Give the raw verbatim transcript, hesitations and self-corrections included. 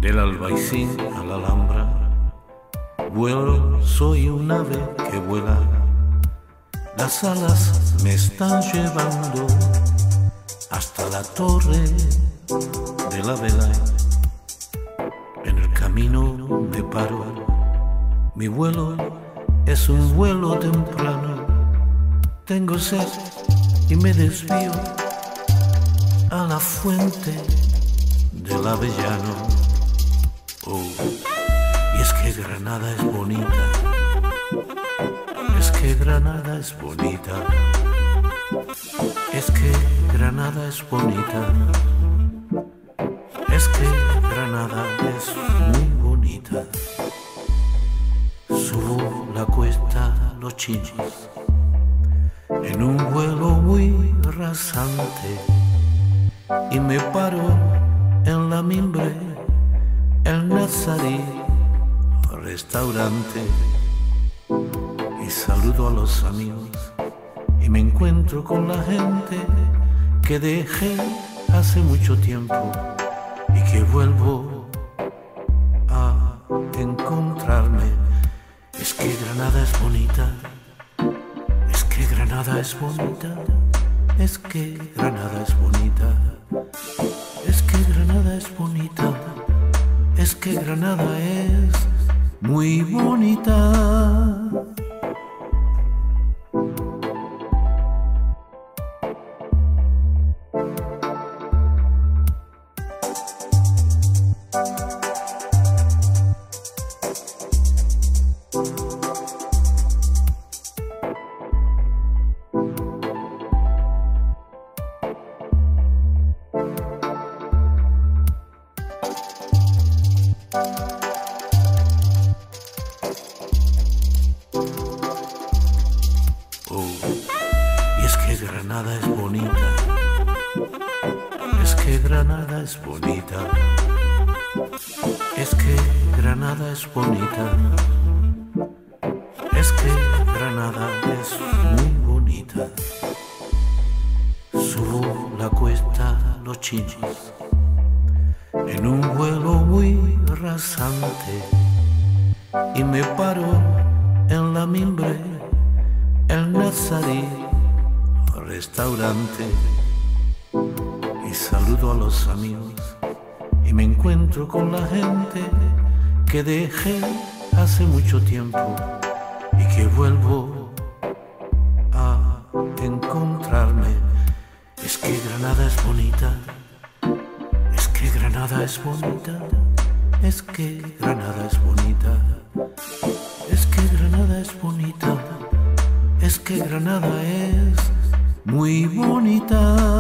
del Albaicín a la Alhambra. Vuelo, soy un ave que vuela, las alas me están llevando hasta la torre de la vela. En el camino me paro, mi vuelo es un vuelo temprano. Tengo sed y me desvío a la fuente del Avellano. Oh, y es que Granada es bonita, es que Granada es bonita, es que Granada es bonita, es que Granada es muy bonita. Subo la cuesta Los Chinos en un vuelo muy rasante y me paro en la Mimbre, el Nazarí restaurante, y saludo a los amigos y me encuentro con la gente que dejé hace mucho tiempo y que vuelvo a encontrarme. Es que Granada es bonita, es que Granada es bonita, es que Granada es bonita, es que Granada es bonita, es que Granada es muy bonita. Oh, y es que Granada es bonita, es que Granada es bonita, es que Granada es bonita, es que Granada es muy bonita. Subo la cuesta Los Chinos en un vuelo muy rasante y me paro en la Mimbre, el Nazarí restaurante, y saludo a los amigos y me encuentro con la gente que dejé hace mucho tiempo y que vuelvo a encontrarme. Es que Granada es bonita, es que Granada es bonita, es que Granada es bonita, es que Granada es bonita, es que Granada es muy bonita.